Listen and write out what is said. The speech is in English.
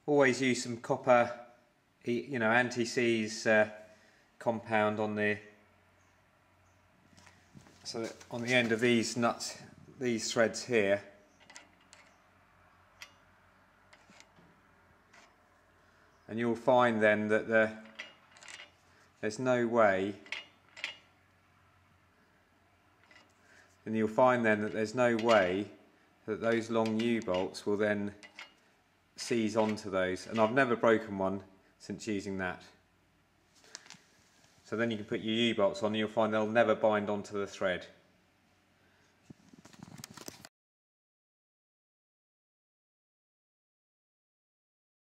Always use some copper, anti-seize compound on the on the end of these nuts, these threads here. And you'll find then that there's no way. And you'll find then that there's no way that those long U-bolts will then seize onto those, and I've never broken one since using that. So then you can put your U-bolts on and you'll find they'll never bind onto the thread.